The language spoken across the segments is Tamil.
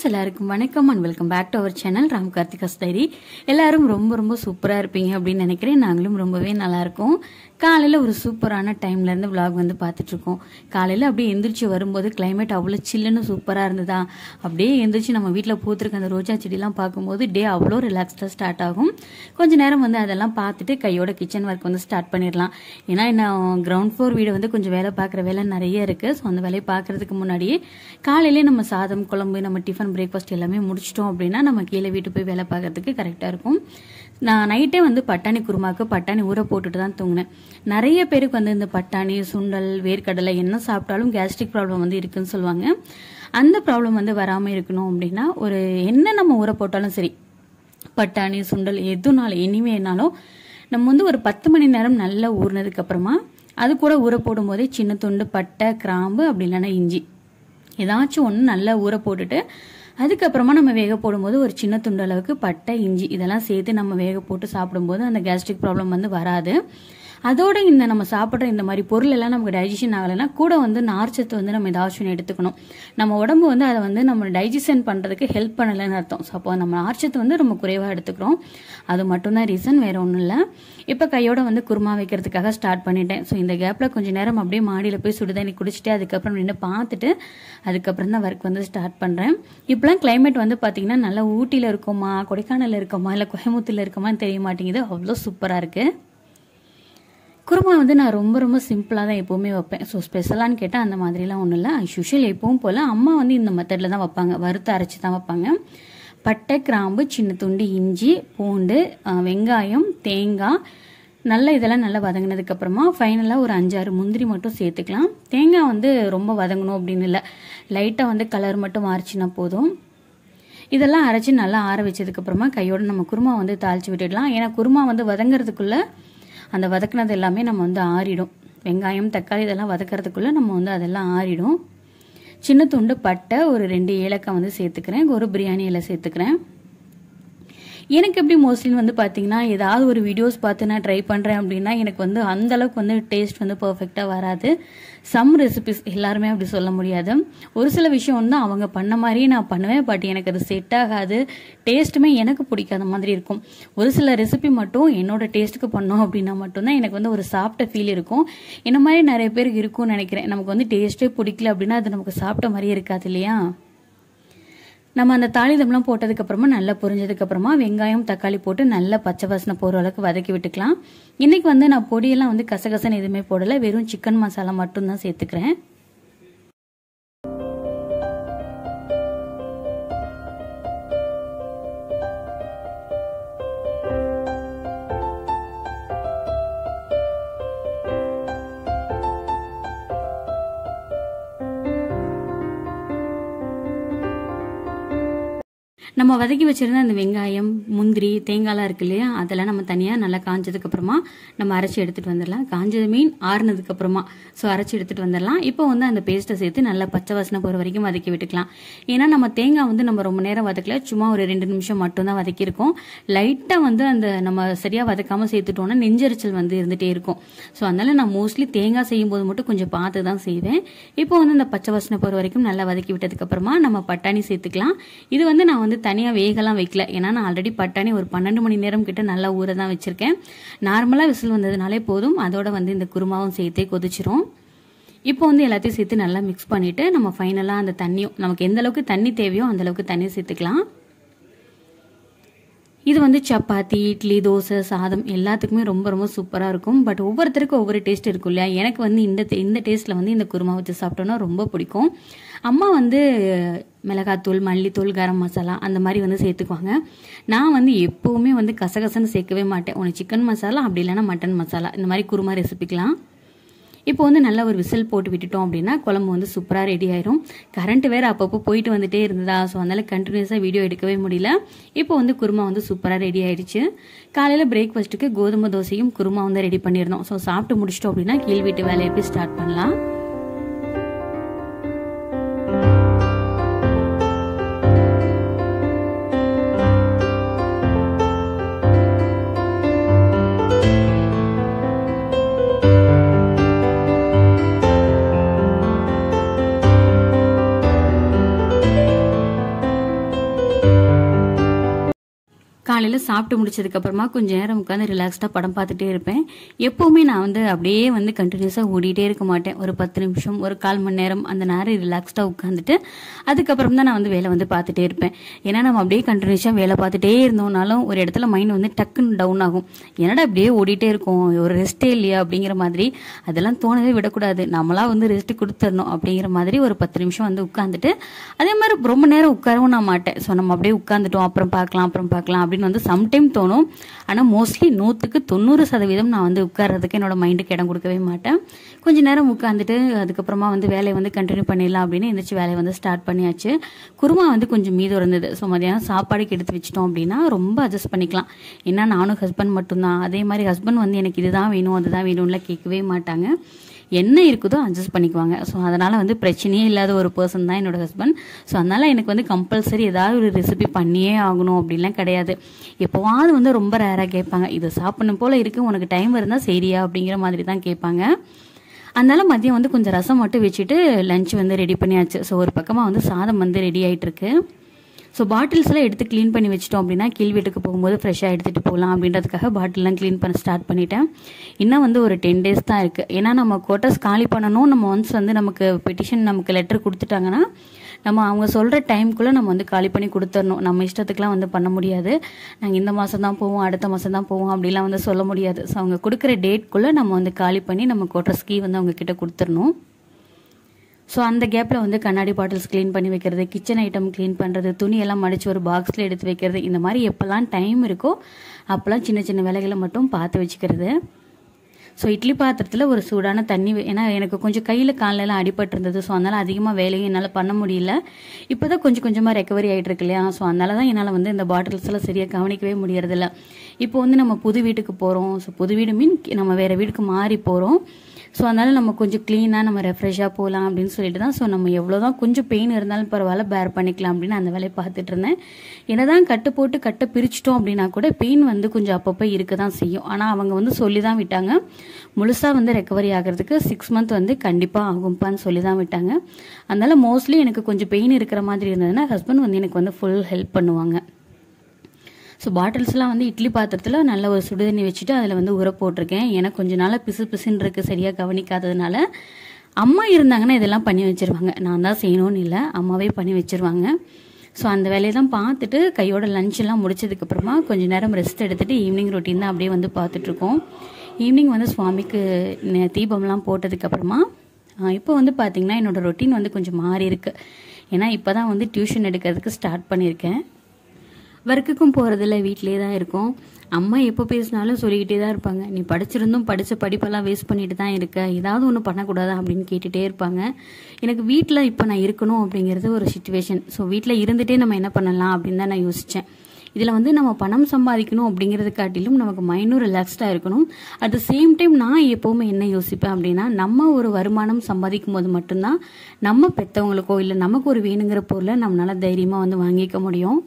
எல்லாருக்கும் வணக்கம் and welcome back to our channel Ram Karthika's diary. எல்லாரும் ரொம்ப சூப்பரா இருப்பீங்க அப்படின்னு நினைக்கிறேன். நாங்களும் ரொம்பவே நல்லா இருக்கோம். காலையில ஒரு சூப்பரான டைம்ல இருந்து விளாக் வந்து பார்த்துட்டு இருக்கோம். காலையில அப்படியே எந்திரிச்சு வரும்போது கிளைமேட் அவ்வளோ சில்லுன்னு சூப்பரா இருந்ததா. அப்படியே எந்திரிச்சு நம்ம வீட்டில் பூத்திருக்க அந்த ரோஜா செடியெல்லாம் பார்க்கும்போது டே அவ்வளோ ரிலாக்ஸ்டாக ஸ்டார்ட் ஆகும். கொஞ்ச நேரம் வந்து அதெல்லாம் பார்த்துட்டு கையோட கிச்சன் ஒர்க் வந்து ஸ்டார்ட் பண்ணிடலாம். ஏன்னா இன்னும் கிரவுண்ட் ஃப்ளோர் வீடு வந்து கொஞ்சம் வேலை பார்க்குற வேலை நிறைய இருக்கு. ஸோ அந்த வேலையை பார்க்கறதுக்கு முன்னாடியே காலையிலே நம்ம சாதம் குழம்பு நம்ம டிஃபன் பிரேக்ஃபாஸ்ட் எல்லாமே முடிச்சிட்டோம் அப்படின்னா நம்ம கீழே வீட்டு போய் வேலை பார்க்கறதுக்கு கரெக்டாக இருக்கும். நான் நைட்டே வந்து பட்டாணி குருமாக்கு பட்டாணி ஊற போட்டுட்டு தான் தூங்கினேன். நிறைய பேருக்கு வந்து இந்த பட்டாணி சுண்டல் வேர்க்கடலை என்ன சாப்பிட்டாலும் கேஸ்ட்ரிக் ப்ராப்ளம் வந்து இருக்குன்னு சொல்லுவாங்க. அந்த ப்ராப்ளம் வந்து வராமல் இருக்கணும் அப்படின்னா ஒரு என்ன நம்ம ஊற போட்டாலும் சரி, பட்டாணி சுண்டல் எதுனாலும் இனிமேனாலும் நம்ம வந்து ஒரு 10 மணி நேரம் நல்லா ஊறினதுக்கு அப்புறமா அது கூட ஊற போடும் போதே சின்ன துண்டு பட்டை கிராம்பு அப்படி இல்லைன்னா இஞ்சி ஏதாச்சும் ஒன்று நல்லா ஊற போட்டுட்டு அதுக்கப்புறமா நம்ம வேக போடும்போது ஒரு சின்ன துண்டு அளவுக்கு பட்டை இஞ்சி இதெல்லாம் சேர்த்து நம்ம வேக போட்டு சாப்பிடும்போது அந்த கேஸ்ட்ரிக் ப்ராப்ளம் வந்து வராது. அதோட இந்த நம்ம சாப்பிட்ற இந்த மாதிரி பொருள் எல்லாம் நமக்கு டைஜஷன் ஆகலைன்னா கூட வந்து நார்ச்சத்து வந்து நம்ம ஏதாச்சும் எடுத்துக்கணும். நம்ம உடம்பு வந்து அதை வந்து நம்ம டைஜஷன் பண்ணுறதுக்கு ஹெல்ப் பண்ணலைன்னு அர்த்தம். ஸோ அப்போ நம்ம நார்ச்சத்து வந்து ரொம்ப குறைவாக எடுத்துக்கிறோம். அது மட்டும்தான் ரீசன், வேற ஒன்றும் இல்லை. இப்போ கையோட வந்து குருமா வைக்கிறதுக்காக ஸ்டார்ட் பண்ணிட்டேன். ஸோ இந்த கேப்பில் கொஞ்சம் நேரம் அப்படியே மாடியில் போய் சுடுதண்ணி குடிச்சிட்டு அதுக்கப்புறம் நின்று பார்த்துட்டு அதுக்கப்புறம் தான் ஒர்க் வந்து ஸ்டார்ட் பண்ணுறேன். இப்போலாம் கிளைமேட் வந்து பார்த்தீங்கன்னா நல்லா ஊட்டியில் இருக்கோமா கொடைக்கானலில் இருக்கோமா இல்லை கோயம்புத்தூரில் இருக்கோமான்னு தெரிய மாட்டேங்குது. அவ்வளோ சூப்பராக இருக்குது. குருமா வந்து நான் ரொம்ப சிம்பிளாக தான் எப்போவுமே வைப்பேன். ஸோ ஸ்பெஷலான்னு கேட்டால் அந்த மாதிரிலாம் ஒன்றும் இல்லை. யூஷுவல் எப்பவும் போல் அம்மா வந்து இந்த மெத்தடில் தான் வைப்பாங்க. வறுத்து அரைச்சி தான் வைப்பாங்க. பட்டை கிராம்பு சின்ன துண்டு இஞ்சி பூண்டு வெங்காயம் தேங்காய் நல்லா இதெல்லாம் நல்லா வதங்கினதுக்கப்புறமா ஃபைனலாக ஒரு 5-6 முந்திரி மட்டும் சேர்த்துக்கலாம். தேங்காய் வந்து ரொம்ப வதங்கணும் அப்படின்னு இல்லை, லைட்டாக வந்து கலர் மட்டும் மாறிச்சுன்னா போதும். இதெல்லாம் அரைச்சி நல்லா ஆற வச்சதுக்கப்புறமா கையோட நம்ம குருமா வந்து தாளித்து விட்டுடலாம். ஏன்னா குருமா வந்து வதங்கிறதுக்குள்ளே அந்த வதக்குனது எல்லாமே நம்ம வந்து ஆறிடும். வெங்காயம் தக்காளி இதெல்லாம் வதக்கிறதுக்குள்ளே நம்ம வந்து அதெல்லாம் ஆறிடும். சின்ன துண்டு பட்டை ஒரு 2 ஏலக்காய் வந்து சேர்த்துக்கிறேன். ஒரு பிரியாணி இலை சேர்த்துக்கிறேன். எனக்கு எப்படி மோஸ்ட்லி வந்து பார்த்தீங்கன்னா ஏதாவது ஒரு வீடியோஸ் பார்த்து நான் ட்ரை பண்ணுறேன் அப்படின்னா எனக்கு வந்து அந்த அளவுக்கு வந்து டேஸ்ட் வந்து பர்ஃபெக்டாக வராது. சம் ரெசிபிஸ் எல்லாருமே அப்படி சொல்ல முடியாது. ஒரு சில விஷயம் வந்து அவங்க பண்ண மாதிரியே நான் பண்ணுவேன். பட் எனக்கு அது செட் ஆகாது. டேஸ்ட்டுமே எனக்கு பிடிக்காத மாதிரி இருக்கும். ஒரு சில ரெசிபி மட்டும் என்னோட டேஸ்ட்டுக்கு பண்ணோம் அப்படின்னா மட்டும்தான் எனக்கு வந்து ஒரு சாப்பிட்ட ஃபீல் இருக்கும். இந்த மாதிரி நிறைய பேருக்கு இருக்கும்னு நினைக்கிறேன். நமக்கு வந்து டேஸ்ட்டே பிடிக்கல அப்படின்னா அது நமக்கு சாப்பிட்ட மாதிரியே இருக்காது இல்லையா. நம்ம அந்த தாளிதம்லாம் போட்டதுக்கப்புறமா நல்லா பொரிஞ்சதுக்கப்புறமா வெங்காயம் தக்காளி போட்டு நல்லா பச்சை வாசனை போகிற அளவுக்கு வதக்கி விட்டுக்கலாம். இன்னைக்கு வந்து நான் பொடியெல்லாம் வந்து கசகசன்னு எதுவுமே போடலை, வெறும் சிக்கன் மசாலா மட்டும்தான் சேர்த்துக்கிறேன். நம்ம வதக்கி வச்சிருந்த அந்த வெங்காயம் முந்திரி தேங்காய்லாம் இருக்கு இல்லையா, அதெல்லாம் நம்ம தனியாக நல்லா காஞ்சதுக்கு அப்புறமா நம்ம அரைச்சி எடுத்துட்டு வந்துடலாம். காஞ்சது மீன் ஆறுனதுக்கு அப்புறமா ஸோ அரைச்சி எடுத்துட்டு வந்துடலாம். இப்போ வந்து அந்த பேஸ்ட்டை சேர்த்து நல்லா பச்சை வாசனை போகிற வரைக்கும் வதக்கி விட்டுக்கலாம். ஏன்னா நம்ம தேங்காய் வந்து நம்ம ரொம்ப நேரம் வதக்கல, சும்மா ஒரு 2 நிமிஷம் மட்டும்தான் வதக்கியிருக்கோம். லைட்டாக வந்து அந்த நம்ம சரியாக வதக்காமல் சேர்த்துட்டோம்னா நெஞ்சரிச்சல் வந்து இருந்துகிட்டே இருக்கும். ஸோ அதனால நான் மோஸ்ட்லி தேங்காய் செய்யும் போது மட்டும் கொஞ்சம் பார்த்து தான் செய்வேன். இப்போ வந்து அந்த பச்சை வாசனை போகிற வரைக்கும் நல்லா வதக்கி விட்டதுக்கு அப்புறமா நம்ம பட்டாணி சேர்த்துக்கலாம். இது வந்து நான் வந்து தனியாக வேகலாம் வைக்கல, ஏன்னா நான் ஆல்ரெடி பட்டாணி ஒரு 12 மணி நேரம் கிட்ட நல்லா ஊற தான் வச்சிருக்கேன். நார்மலாக விசில் வந்ததுனாலே போதும். அதோட வந்து இந்த குருமாவும் சேர்த்தே கொதிச்சிரும். இப்போ வந்து எல்லாத்தையும் சேர்த்து நல்லா மிக்ஸ் பண்ணிட்டு நம்ம ஃபைனலாக அந்த தண்ணியும் நமக்கு எந்த அளவுக்கு தண்ணி தேவையோ அந்த அளவுக்கு தண்ணி சேர்த்துக்கலாம். இது வந்து சப்பாத்தி இட்லி தோசை சாதம் எல்லாத்துக்குமே ரொம்ப சூப்பராக இருக்கும். பட் ஒவ்வொருத்தருக்கும் ஒவ்வொரு டேஸ்ட் இருக்கும் இல்லையா. எனக்கு வந்து இந்த டேஸ்ட்டில் வந்து இந்த குருமா வச்சு சாப்பிட்டோன்னா ரொம்ப பிடிக்கும். அம்மா வந்து மிளகாத்தூள் மல்லித்தூள் கரம் மசாலா அந்த மாதிரி வந்து சேர்த்துக்குவாங்க. நான் வந்து எப்போவுமே வந்து கசகசன்னு சேர்க்கவே மாட்டேன். ஒன்று சிக்கன் மசாலா அப்படி இல்லைன்னா மட்டன் மசாலா இந்த மாதிரி குருமா ரெசிபிக்கலாம். இப்போ வந்து நல்லா ஒரு விசில் போட்டு விட்டுட்டோம் அப்படின்னா குழம்பு வந்து சூப்பராக ரெடி ஆயிரும். கரண்ட் வேறு அப்பப்போ போயிட்டு வந்துட்டே இருந்ததா, ஸோ அதனால கண்டினியூஸாக வீடியோ எடுக்கவே முடியல. இப்போ வந்து குருமா வந்து சூப்பராக ரெடி ஆயிடுச்சு. காலையில் பிரேக்ஃபாஸ்ட்டுக்கு கோதுமை தோசையும் குருமா வந்து ரெடி பண்ணியிருந்தோம். ஸோ சாப்பிட்டு முடிச்சிட்டோம் அப்படின்னா கீழ் வீட்டு வேலையை போய் ஸ்டார்ட் பண்ணலாம். காலையில் சாப்பிட்டு முடிச்சதுக்கப்புறமா கொஞ்சம் நேரம் உட்காந்து ரிலாக்ஸ்டாக படம் பார்த்துட்டே இருப்பேன். எப்போவுமே நான் வந்து அப்படியே வந்து கண்டினியூஸாக ஓடிட்டே இருக்க மாட்டேன். ஒரு 10 நிமிஷம், ஒரு 1/4 மணி நேரம் அந்த நேரம் ரிலாக்ஸ்டாக உட்காந்துட்டு அதுக்கப்புறம் தான் நான் வந்து வேலை வந்து பார்த்துட்டே இருப்பேன். ஏன்னா நம்ம அப்படியே கண்டினியூஸாக வேலை பார்த்துட்டே இருந்தோம்னாலும் ஒரு இடத்துல மைண்ட் வந்து டக்குன்னு டவுன் ஆகும். என்னடா அப்படியே ஓடிட்டே இருக்கும், ஒரு ரெஸ்ட்டே இல்லையா அப்படிங்கிற மாதிரி. அதெல்லாம் தோணவே விடக்கூடாது. நம்மளா வந்து ரெஸ்ட் கொடுத்துடணும் அப்படிங்கிற மாதிரி ஒரு 10 நிமிஷம் வந்து உட்காந்துட்டு, அதே மாதிரி ரொம்ப நேரம் உட்காரவும் நான் மாட்டேன். ஸோ நம்ம அப்படியே உட்காந்துட்டோம், அப்புறம் பார்க்கலாம் அப்படின்னு வந்து சம்டைம் தோணும். ஆனால் மோஸ்ட்லி 100% நான் வந்து உட்கார்றதுக்கு என்னோட மைண்டுக்கு இடம் கொடுக்கவே மாட்டேன். கொஞ்ச நேரம் உட்காந்துட்டு அதுக்கப்புறமா வந்து வேலையை வந்து கண்டினியூ பண்ணிடலாம் அப்படின்னு எந்திரிச்சு வேலையை வந்து ஸ்டார்ட் பண்ணியாச்சு. குருமா வந்து கொஞ்சம் மீதம் இருந்தது. ஸோ மதியானம் சாப்பாடுக்கு எடுத்து வச்சிட்டோம் அப்படின்னா ரொம்ப அட்ஜஸ்ட் பண்ணிக்கலாம். ஏன்னா நானும் ஹஸ்பண்ட் மட்டும்தான். அதே மாதிரி ஹஸ்பண்ட் வந்து எனக்கு இதுதான் வேணும் அதுதான் வேணும்லாம் கேட்கவே மாட்டாங்க. என்ன இருக்குதோ அட்ஜஸ்ட் பண்ணிக்குவாங்க. ஸோ அதனால் வந்து பிரச்சனையே இல்லாத ஒரு பர்சன் தான் என்னோட ஹஸ்பண்ட். ஸோ அதனால் எனக்கு வந்து கம்பல்சரி ஏதாவது ஒரு ரெசிபி பண்ணியே ஆகணும் அப்படின்லாம் கிடையாது. எப்போவாவது வந்து ரொம்ப ரேராக கேட்பாங்க, இது சாப்பிடணும் போல் இருக்குது, உனக்கு டைம் இருந்தால் சரியா அப்படிங்கிற மாதிரி தான் கேட்பாங்க. அதனால மதியம் வந்து கொஞ்சம் ரசம் மட்டும் வச்சுட்டு லஞ்ச் வந்து ரெடி பண்ணியாச்சு. ஸோ ஒரு பக்கமாக வந்து சாதம் வந்து ரெடி ஆகிட்டு இருக்கு. ஸோ பாட்டில்ஸ்லாம் எடுத்து க்ளீன் பண்ணி வச்சிட்டோம் அப்படின்னா கீழ் வீட்டுக்கு போகும்போது ஃப்ரெஷ்ஷாக எடுத்துகிட்டு போகலாம் அப்படின்றதுக்காக பாட்டில்லாம் க்ளீன் பண்ண ஸ்டார்ட் பண்ணிட்டேன். இன்னும் வந்து ஒரு 10 days தான் இருக்குது. ஏன்னா நம்ம குவார்ட்டர்ஸ் காலி பண்ணணும். நம்ம ஒன்ஸ் வந்து நமக்கு பெட்டிஷன் நமக்கு லெட்டர் கொடுத்துட்டாங்கன்னா நம்ம அவங்க சொல்கிற டைமுக்குள்ளே நம்ம வந்து காலி பண்ணி கொடுத்துடணும். நம்ம இஷ்டத்துக்குலாம் வந்து பண்ண முடியாது. நாங்கள் இந்த மாதம் தான் போவோம், அடுத்த மாதம் தான் போவோம் அப்படிலாம் வந்து சொல்ல முடியாது. ஸோ அவங்க கொடுக்குற டேட்குள்ளே நம்ம வந்து காலி பண்ணி நம்ம குவார்ட்டர்ஸ் கீ வந்து அவங்க கிட்ட கொடுத்துடணும். ஸோ அந்த கேப்பில் வந்து கண்ணாடி பாட்டில்ஸ் க்ளீன் பண்ணி வைக்கிறது, கிச்சன் ஐட்டம் க்ளீன் பண்ணுறது, துணியெல்லாம் மடித்து ஒரு பாக்ஸில் எடுத்து வைக்கிறது, இந்த மாதிரி எப்போல்லாம் டைம் இருக்கோ அப்போல்லாம் சின்ன சின்ன வேலைகளை மட்டும் பார்த்து வச்சுக்கிறது. ஸோ இட்லி பாத்திரத்தில் ஒரு சூடான தண்ணி, ஏன்னா எனக்கு கொஞ்சம் கையில் காலெல்லாம் அடிபட்டு இருந்தது. ஸோ அதனால் அதிகமாக வேலையும் என்னால் பண்ண முடியல. இப்போ தான் கொஞ்சம் கொஞ்சமாக ரெக்கவரி ஆகிட்டு இருக்கு இல்லையா. ஸோ அதனால தான் என்னால் வந்து இந்த பாட்டில்ஸ் எல்லாம் சரியாக கவனிக்கவே முடியறதில்ல. இப்போ வந்து நம்ம புது வீட்டுக்கு போகிறோம். ஸோ புது வீடு மீன் நம்ம வேறு வீட்டுக்கு மாறி போகிறோம். ஸோ அதனால் நம்ம கொஞ்சம் க்ளீனாக நம்ம ரெஃப்ரெஷ்ஷாக போகலாம் அப்படின்னு சொல்லிட்டு தான். ஸோ நம்ம எவ்வளோ தான் கொஞ்சம் பெயின் இருந்தாலும் பரவாயில்ல பேர் பண்ணிக்கலாம் அப்படின்னு அந்த வேலையை பார்த்துட்டு இருந்தேன். என்னதான் கட்டு போட்டு கட்டை பிரிச்சிட்டோம் அப்படின்னா கூட பெயின் வந்து கொஞ்சம் அப்பப்போ இருக்க தான் செய்யும். ஆனால் அவங்க வந்து சொல்லி தான் விட்டாங்க, முழுசாக வந்து ரெக்கவரி ஆகிறதுக்கு 6 months வந்து கண்டிப்பாக ஆகும்ப்பான்னு சொல்லி தான் விட்டாங்க. அதனால் மோஸ்ட்லி எனக்கு கொஞ்சம் பெயின் இருக்கிற மாதிரி இருந்ததுன்னா ஹஸ்பண்ட் வந்து எனக்கு வந்து ஃபுல் ஹெல்ப் பண்ணுவாங்க. ஸோ பாட்டில்ஸ்லாம் வந்து இட்லி பாத்திரத்தில் நல்ல ஒரு சுடுதண்ணி வச்சுட்டு அதில் வந்து உர போட்டிருக்கேன். ஏன்னா கொஞ்ச நாள் பிசு பிசுன்னு இருக்குது சரியாக கவனிக்காததுனால. அம்மா இருந்தாங்கன்னா இதெல்லாம் பண்ணி வச்சுருவாங்க. நான் தான் செய்யணும்னு இல்லை, அம்மாவே பண்ணி வச்சுருவாங்க. ஸோ அந்த வேலையை தான் பார்த்துட்டு கையோட லஞ்செல்லாம் முடிச்சதுக்கப்புறமா கொஞ்சம் நேரம் ரெஸ்ட் எடுத்துகிட்டு ஈவினிங் ரொட்டீன் தான் அப்படியே வந்து பார்த்துட்ருக்கோம். ஈவினிங் வந்து சுவாமிக்கு தீபம்லாம் போட்டதுக்கப்புறமா இப்போ வந்து பார்த்திங்கன்னா என்னோடய ரொட்டீன் வந்து கொஞ்சம் மாறி இருக்கு. ஏன்னா இப்போ தான் வந்து டியூஷன் எடுக்கிறதுக்கு ஸ்டார்ட் பண்ணியிருக்கேன். ஒர்க்குக்கும் போகிறதில்ல, வீட்டிலே தான் இருக்கும். அம்மா எப்போ பேசினாலும் சொல்லிக்கிட்டே தான் இருப்பாங்க, நீ படிச்சிருந்தும் படித்த படிப்பெல்லாம் வேஸ்ட் பண்ணிட்டு தான் இருக்க, ஏதாவது ஒன்று பண்ணக்கூடாதா அப்படின்னு கேட்டுகிட்டே இருப்பாங்க. எனக்கு வீட்டில் இப்போ நான் இருக்கணும் அப்படிங்கிறது ஒரு சிச்சுவேஷன். ஸோ வீட்டில் இருந்துகிட்டே நம்ம என்ன பண்ணலாம் அப்படின்னு தான் நான் யோசித்தேன். இதில் வந்து நம்ம பணம் சம்பாதிக்கணும் அப்படிங்கிறது காட்டிலும் நமக்கு மைண்டும் ரிலாக்ஸ்டாக இருக்கணும். அட் த சேம் டைம் நான் எப்போவுமே என்ன யோசிப்பேன் அப்படின்னா, நம்ம ஒரு வருமானம் சம்பாதிக்கும் போது மட்டும்தான் நம்ம பெற்றவங்களுக்கோ இல்லை நமக்கு ஒரு வேணுங்கிற பொருளை நம்மளால தைரியமாக வந்து வாங்கிக்க முடியும்.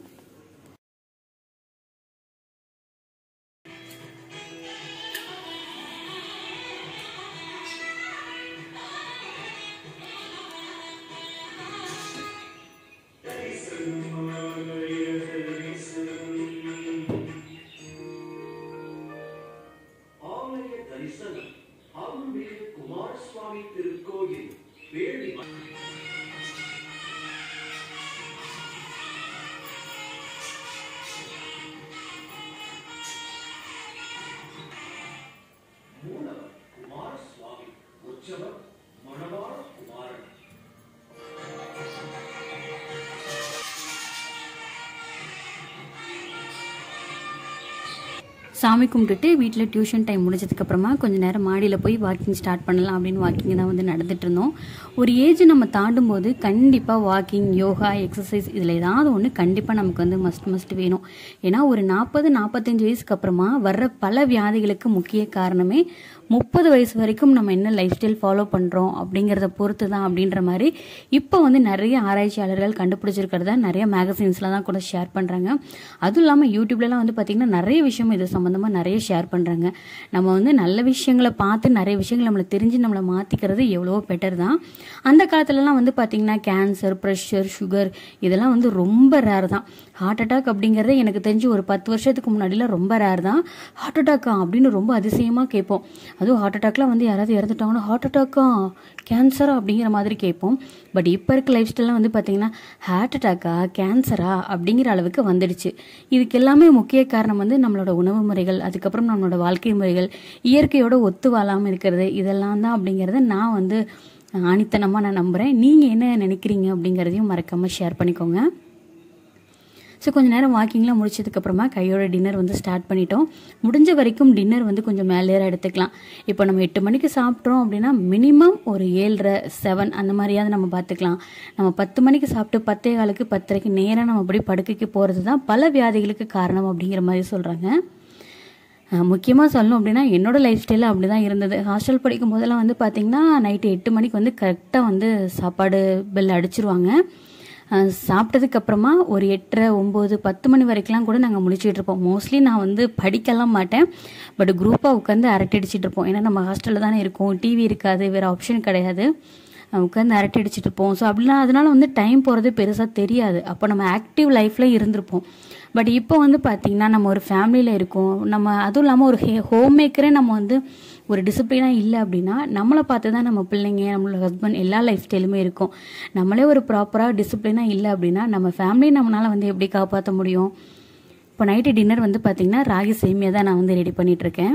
குமாரசுவாமி திருக்கோயில் வேள்வி மூலவர் குமாரசுவாமி உற்சவர் மணவாள குமாரன். சாமி கும்பிட்டுட்டு வீட்டில் டியூஷன் டைம் முடிஞ்சதுக்கப்புறமா கொஞ்சம் நேரம் மாடியில் போய் வாக்கிங் ஸ்டார்ட் பண்ணலாம் அப்படின்னு வாக்கிங் தான் வந்து நடந்துட்டு இருந்தோம். ஒரு ஏஜ் நம்ம தாண்டும் போது கண்டிப்பாக வாக்கிங், யோகா, எக்ஸசைஸ் இதில் ஏதாவது ஒன்று கண்டிப்பாக நமக்கு வந்து மஸ்ட் வேணும். ஏன்னா ஒரு 40-45 வயசுக்கு அப்புறமா வர்ற பல வியாதிகளுக்கு முக்கிய காரணமே 30 வயசு வரைக்கும் நம்ம என்ன லைஃப் ஸ்டைல் ஃபாலோ பண்ணுறோம் அப்படிங்கிறத பொறுத்து தான் அப்படின்ற மாதிரி இப்போ வந்து நிறைய ஆராய்ச்சியாளர்கள் கண்டுபிடிச்சிருக்கிறதா நிறைய மேகசின்ஸில் தான் கூட ஷேர் பண்ணுறாங்க. அதுவும் இல்லாமல் யூடியூப்லலாம் வந்து பார்த்திங்கன்னா நிறைய விஷயம் இது சம்மந்தமாக நிறைய ஷேர் பண்ணுறாங்க. நம்ம வந்து நல்ல விஷயங்களை பார்த்து நிறைய விஷயங்கள் நம்மளை தெரிஞ்சு நம்மளை மாற்றிக்கிறது எவ்வளவோ பெட்டர் தான். அந்த காலத்துலலாம் வந்து பார்த்திங்கன்னா கேன்சர், ப்ரெஷர், சுகர் இதெல்லாம் வந்து ரொம்ப ரேர் தான். ஹார்ட் அட்டாக் அப்படிங்கிறதே எனக்கு தெரிஞ்சு ஒரு 10 வருஷத்துக்கு முன்னாடிலாம் ரொம்ப ரேர் தான். ஹார்ட் அட்டாக்கா அப்படின்னு ரொம்ப அதிசயமாக கேட்போம். அதுவும் ஹார்ட் அட்டாக்லாம் வந்து யாராவது இறந்துட்டாங்கன்னா ஹார்ட் அட்டாக்கா, கேன்சரா அப்படிங்கிற மாதிரி கேட்போம். பட் இப்போ இருக்க லைஃப் ஸ்டைல்லாம் வந்து பார்த்தீங்கன்னா ஹார்ட் அட்டாக்கா, கேன்சரா அப்படிங்கிற அளவுக்கு வந்துடுச்சு. இதுக்கு எல்லாமே முக்கிய காரணம் வந்து நம்மளோட உணவு முறைகள், அதுக்கப்புறம் நம்மளோட வாழ்க்கை முறைகள், இயற்கையோட ஒத்து வாழாமல் இருக்கிறது, இதெல்லாம் தான் அப்படிங்கிறத நான் வந்து ஆணித்தனமாக நான் நம்புகிறேன். நீங்கள் என்ன நினைக்கிறீங்க அப்படிங்கிறதையும் மறக்காமல் ஷேர் பண்ணிக்கோங்க. ஸோ கொஞ்சம் நேரம் வாக்கிங்லாம் முடிச்சதுக்கப்புறமா கையோட டின்னர் வந்து ஸ்டார்ட் பண்ணிட்டோம். முடிஞ்ச வரைக்கும் டின்னர் வந்து கொஞ்சம் மேலேறாக எடுத்துக்கலாம். இப்போ நம்ம 8 மணிக்கு சாப்பிட்றோம் அப்படின்னா மினிமம் ஒரு 7:30, 7 அந்த மாதிரியாவது நம்ம பார்த்துக்கலாம். நம்ம 10 மணிக்கு சாப்பிட்டு 10:15, 10:30 நேராக நம்ம அப்படி படுக்கைக்கு போகிறது தான் பல வியாதிகளுக்கு காரணம் அப்படிங்கிற மாதிரி சொல்கிறாங்க. முக்கியமாக சொல்லணும் அப்படின்னா என்னோட லைஃப் ஸ்டைலில் அப்படி தான் இருந்தது. ஹாஸ்டல் படிக்கும் போதெல்லாம் வந்து பார்த்திங்கன்னா நைட்டு 8 மணிக்கு வந்து கரெக்டாக வந்து சாப்பாடு பெல் அடிச்சிருவாங்க. சாப்பிட்டதுக்கப்புறமா ஒரு 8:30, 9, 10 மணி வரைக்கும்லாம் கூட நாங்கள் முடிச்சுட்டு இருப்போம். மோஸ்ட்லி நான் வந்து படிக்கலாம் மாட்டேன், பட் குரூப்பாக உட்காந்து அரட்டை அடிச்சுட்டு இருப்போம். ஏன்னா நம்ம ஹாஸ்டலில் தானே இருக்கோம், டிவி இருக்காது, வேறு ஆப்ஷன் கிடையாது, உட்காந்து அரட்டை அடிச்சுட்டு இருப்போம். ஸோ அப்படிலாம் அதனால வந்து டைம் போகிறது பெருசாக தெரியாது. அப்போ நம்ம ஆக்டிவ் லைஃப்பில் இருந்திருப்போம். பட் இப்போ வந்து பார்த்திங்கன்னா நம்ம ஒரு ஃபேமிலியில் இருக்கோம். நம்ம அதுவும் இல்லாமல் ஒரு ஹோம் மேக்கரே நம்ம வந்து ஒரு டிசிப்ளினாக இல்லை அப்படின்னா நம்மளை பார்த்து தான் நம்ம பிள்ளைங்க, நம்மளோட ஹஸ்பண்ட் எல்லா லைஃப் ஸ்டைலுமே இருக்கும். நம்மளே ஒரு ப்ராப்பராக டிசிப்ளினாக இல்லை அப்படின்னா நம்ம ஃபேமிலி நம்மளால் வந்து எப்படி காப்பாற்ற முடியும்? இப்போ நைட்டு டின்னர் வந்து பார்த்திங்கன்னா ராகி சேமியா தான் நான் வந்து ரெடி பண்ணிகிட்ருக்கேன்.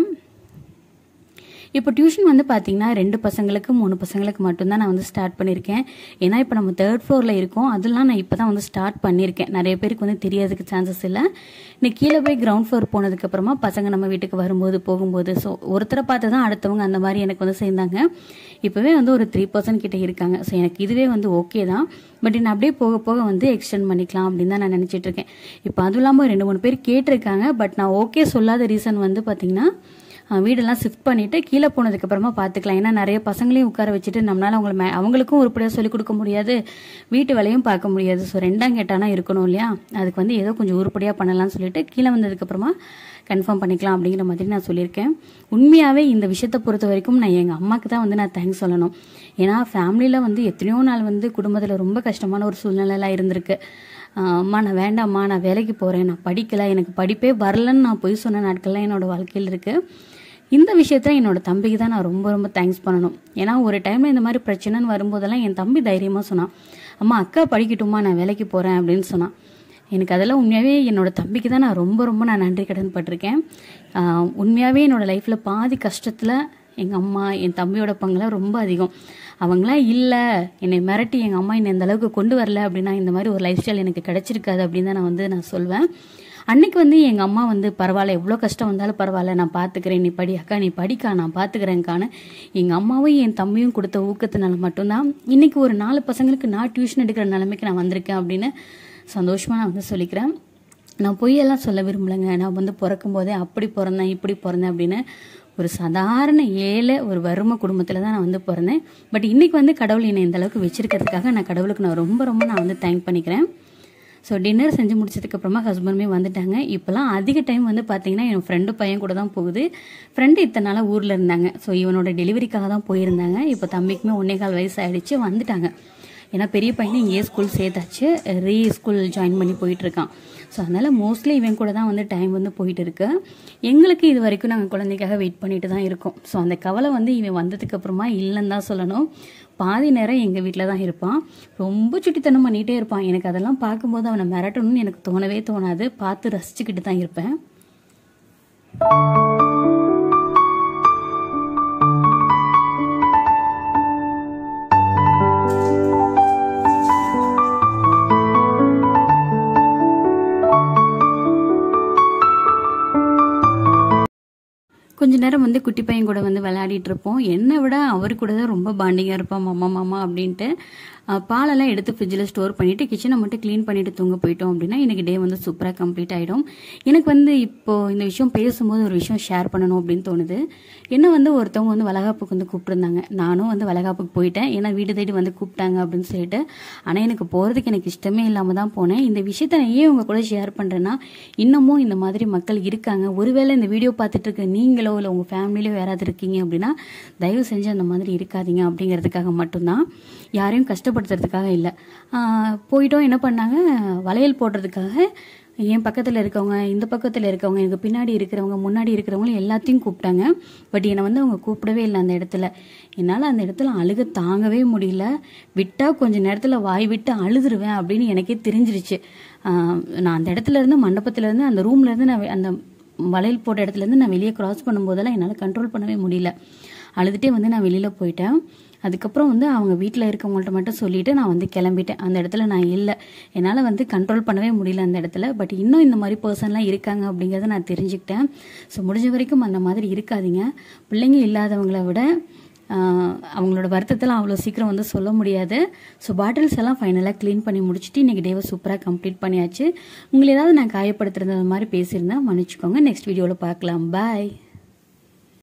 இப்போ டியூஷன் வந்து பார்த்தீங்கன்னா 2 பசங்களுக்கு 3 பசங்களுக்கு மட்டும்தான் நான் வந்து ஸ்டார்ட் பண்ணியிருக்கேன். ஏன்னா இப்போ நம்ம 3rd ஃப்ளோரில் இருக்கோம். அதெல்லாம் நான் இப்போ தான் வந்து ஸ்டார்ட் பண்ணியிருக்கேன். நிறைய பேருக்கு வந்து தெரியறதுக்கு சான்சஸ் இல்லை. இன்னைக்கு கீழே போய் கிரவுண்ட் ஃப்ளோர் போனதுக்கப்புறமா பசங்க நம்ம வீட்டுக்கு வரும்போது போகும்போது ஸோ ஒருத்தரை பார்த்து தான் அடுத்தவங்க அந்த மாதிரி எனக்கு வந்து சேர்ந்தாங்க. இப்போவே வந்து ஒரு 3% கிட்ட இருக்காங்க. ஸோ எனக்கு இதுவே வந்து ஓகே தான். பட் நான் அப்படியே போக போக வந்து எக்ஸ்டெண்ட் பண்ணிக்கலாம் அப்படின்னு தான் நான் நினச்சிட்டு இருக்கேன். இப்போ அதுவும் இல்லாமல் 2-3 பேர் கேட்டிருக்காங்க. பட் நான் ஓகே சொல்லாத ரீசன் வந்து பார்த்தீங்கன்னா வீடெல்லாம் ஷிஃப்ட் பண்ணிவிட்டு கீழே போனதுக்கப்புறமா பார்த்துக்கலாம். ஏன்னா நிறைய பசங்களையும் உட்கார வச்சுட்டு நம்மளால் அவங்களுக்கும் உருப்படியாக சொல்லிக் கொடுக்க முடியாது, வீட்டு வேலையும் பார்க்க முடியாது. ஸோ 2ஆம் கேட்டானா இருக்கணும் இல்லையா? அதுக்கு வந்து ஏதோ கொஞ்சம் உருப்படியாக பண்ணலாம்னு சொல்லிட்டு கீழே வந்ததுக்கப்புறமா கன்ஃபார்ம் பண்ணிக்கலாம் அப்படிங்கிற மாதிரி நான் சொல்லியிருக்கேன். உண்மையாகவே இந்த விஷயத்தை பொறுத்த வரைக்கும் நான் எங்கள் அம்மாவுக்கு தான் வந்து நான் தேங்க்ஸ் சொல்லணும். ஏன்னா ஃபேமிலியில் வந்து எத்தனையோ நாள் வந்து குடும்பத்தில் ரொம்ப கஷ்டமான ஒரு சூழ்நிலைலாம் இருந்திருக்கு. அம்மா நான் வேண்டாம்மா, நான் வேலைக்கு போகிறேன், நான் படிக்கலை, எனக்கு படிப்பே வரலன்னு நான் போய் சொன்ன நாட்கள்லாம் என்னோடய வாழ்க்கையில் இருக்குது. இந்த விஷயத்தில் என்னோட தம்பிக்கு தான் நான் ரொம்ப ரொம்ப தேங்க்ஸ் பண்ணணும். ஏன்னா ஒரு டைமில் இந்த மாதிரி பிரச்சனைன்னு வரும்போதெல்லாம் என் தம்பி தைரியமாக சொன்னான், அம்மா அக்கா படிக்கட்டுமா, நான் வேலைக்கு போகிறேன் அப்படின்னு சொன்னான். எனக்கு அதெல்லாம் உண்மையாகவே என்னோட தம்பிக்கு தான் நான் ரொம்ப ரொம்ப நான் நன்றி கடன் பட்டிருக்கேன். உண்மையாகவே என்னோடய லைஃப்பில் பாதி கஷ்டத்தில் எங்கள் அம்மா என் தம்பியோட பங்குலாம் ரொம்ப அதிகம். அவங்களாம் இல்லை, என்னை மிரட்டி எங்கள் அம்மா என்னை இந்த அளவுக்கு கொண்டு வரல அப்படின்னா இந்த மாதிரி ஒரு லைஃப் ஸ்டைல் எனக்கு கிடைச்சிருக்காது அப்படின்னு தான் நான் சொல்வேன். அன்னைக்கு வந்து எங்கள் அம்மா வந்து பரவாயில்ல, எவ்வளோ கஷ்டம் வந்தாலும் பரவாயில்ல, நான் பார்த்துக்கிறேன், நீ படி அக்கா, நீ படிக்கா, நான் பார்த்துக்கிறேன்க்கான எங்கள் அம்மாவும் என் தம்பியும் கொடுத்த ஊக்கத்தினால மட்டும்தான் இன்னைக்கு ஒரு 4 பசங்களுக்கு நான் டியூஷன் எடுக்கிற நிலைமைக்கு நான் வந்திருக்கேன் அப்படின்னு சந்தோஷமாக நான் வந்து சொல்லிக்கிறேன். நான் பொய்யெல்லாம் சொல்ல விரும்பலைங்க. நான் வந்து பிறக்கும் போதே அப்படி பிறந்தேன் இப்படி பிறந்தேன் அப்படின்னு ஒரு சாதாரண ஏழை ஒரு வறுமை குடும்பத்தில் தான் நான் வந்து பிறந்தேன். பட் இன்னைக்கு வந்து கடவுள் என்னை இந்த அளவுக்கு வச்சிருக்கிறதுக்காக நான் கடவுளுக்கு நான் ரொம்ப ரொம்ப நான் வந்து தேங்க் பண்ணிக்கிறேன். ஸோ டின்னர் செஞ்சு முடிச்சதுக்கப்புறமா ஹஸ்பண்டுமே வந்துட்டாங்க. இப்போலாம் அதிக டைம் வந்து பார்த்தீங்கன்னா என் ஃப்ரெண்டு பையன் கூட தான் போகுது. ஃப்ரெண்டு இத்தனை நாளாக ஊரில் இருந்தாங்க. ஸோ இவனோட டெலிவரிக்காக தான் போயிருந்தாங்க. இப்போ தம்பிக்குமே 1.25 வயசு ஆகிடுச்சு, வந்துட்டாங்க. ஏன்னா பெரிய பையனை இங்கேயே ஸ்கூல் சேர்த்தாச்சு, ஸ்கூல் ஜாயின் பண்ணி போயிட்டுருக்கான். ஸோ அதனால் மோஸ்ட்லி இவன் கூட தான் வந்து டைம் வந்து போயிட்டு இருக்கு. எங்களுக்கு இது வரைக்கும் நாங்கள் குழந்தைக்காக வெயிட் பண்ணிட்டு தான் இருக்கோம். ஸோ அந்த கவலை வந்து இவன் வந்ததுக்கப்புறமா இல்லைன்னு தான் சொல்லணும். பாதி நேரம் எங்கள் வீட்டில் தான் இருப்பான். ரொம்ப சுட்டித்தனம் பண்ணிகிட்டே இருப்பான். எனக்கு அதெல்லாம் பார்க்கும்போது அவனை மிரட்டணும்னு எனக்கு தோணவே தோணாது. பார்த்து ரசிச்சுக்கிட்டு தான் இருப்பேன். கொஞ்ச நேரம் வந்து குட்டி பையன் கூட வந்து விளையாடிட்டு இருப்போம். என்னை விட அவர் கூட தான் ரொம்ப பாண்டிங்காக இருப்பான், மாமா மாமா அப்படின்ட்டு. பாலெல்லாம் எடுத்து ஃப்ரிட்ஜில் ஸ்டோர் பண்ணிட்டு கிச்சனை மட்டும் க்ளீன் பண்ணிட்டு தூங்க போயிட்டோம் அப்படின்னா எனக்கு டே வந்து சூப்பராக கம்ப்ளீட் ஆகிடும். எனக்கு வந்து இப்போ இந்த விஷயம் பேசும்போது ஒரு விஷயம் ஷேர் பண்ணணும் அப்படின்னு தோணுது. என்ன வந்து ஒருத்தவங்க வந்து வளகாப்புக்கு வந்து கூப்பிட்டுருந்தாங்க. நானும் வந்து வளகாப்புக்கு போயிட்டேன். ஏன்னா வீடு தேடி வந்து கூப்பிட்டாங்க அப்படின்னு சொல்லிட்டு. ஆனால் எனக்கு போகிறதுக்கு எனக்கு இஷ்டமே இல்லாமல் தான் போனேன். இந்த விஷயத்த நான் ஏன் உங்க கூட ஷேர் பண்ணுறேன்னா, இன்னமும் இந்த மாதிரி மக்கள் இருக்காங்க. ஒருவேளை இந்த வீடியோ பார்த்துட்டு இருக்க நீங்களோ இல்லை உங்கள் ஃபேமிலியிலோ யாராவது இருக்கீங்க அப்படின்னா தயவு செஞ்சு அந்த மாதிரி இருக்காதீங்க அப்படிங்கிறதுக்காக மட்டும்தான், யாரையும் கஷ்டப்படுத்துறதுக்காக இல்லை. போயிட்டோம். என்ன பண்ணாங்க, வளையல் போடுறதுக்காக என் பக்கத்தில் இருக்கவங்க, இந்த பக்கத்தில் இருக்கவங்க, எனக்கு பின்னாடி இருக்கிறவங்க, முன்னாடி இருக்கிறவங்களும் எல்லாத்தையும் கூப்பிட்டாங்க. பட் என்னை வந்து அவங்க கூப்பிடவே இல்லை அந்த இடத்துல. என்னால் அந்த இடத்துல அழுக தாங்கவே முடியல. விட்டால் கொஞ்சம் நேரத்தில் வாய் விட்டு அழுதுருவேன் அப்படின்னு எனக்கே தெரிஞ்சிருச்சு. நான் அந்த இடத்துல இருந்து, மண்டபத்திலேருந்து, அந்த ரூம்லேருந்து, நான் அந்த வளையல் போட்ட இடத்துலேருந்து நான் வெளியே கிராஸ் பண்ணும்போதெல்லாம் என்னால் கண்ட்ரோல் பண்ணவே முடியல. அழுதுகிட்டே வந்து நான் வெளியில் போயிட்டேன். அதுக்கப்புறம் வந்து அவங்க வீட்டில் இருக்கவங்கள்ட்ட மட்டும் சொல்லிவிட்டு நான் வந்து கிளம்பிட்டேன். அந்த இடத்துல நான் இல்லை, என்னால் வந்து கண்ட்ரோல் பண்ணவே முடியல அந்த இடத்துல. பட் இன்னும் இந்த மாதிரி பர்சன்லாம் இருக்காங்க அப்படிங்கிறத நான் தெரிஞ்சுக்கிட்டேன். ஸோ முடிஞ்ச வரைக்கும் அந்த மாதிரி இருக்காதீங்க. பிள்ளைங்க இல்லாதவங்களை விட அவங்களோட வருத்தத்தெல்லாம் அவ்வளோ சீக்கிரம் வந்து சொல்ல முடியாது. ஸோ பாட்டில்ஸ் எல்லாம் ஃபைனலாக க்ளீன் பண்ணி முடிச்சுட்டு இன்றைக்கி டேவை சூப்பராக கம்ப்ளீட் பண்ணியாச்சு. உங்களை ஏதாவது நான் காயப்படுத்துறது மாதிரி பேசியிருந்தேன், மன்னிச்சுக்கோங்க. நெக்ஸ்ட் வீடியோவில் பார்க்கலாம். பாய்.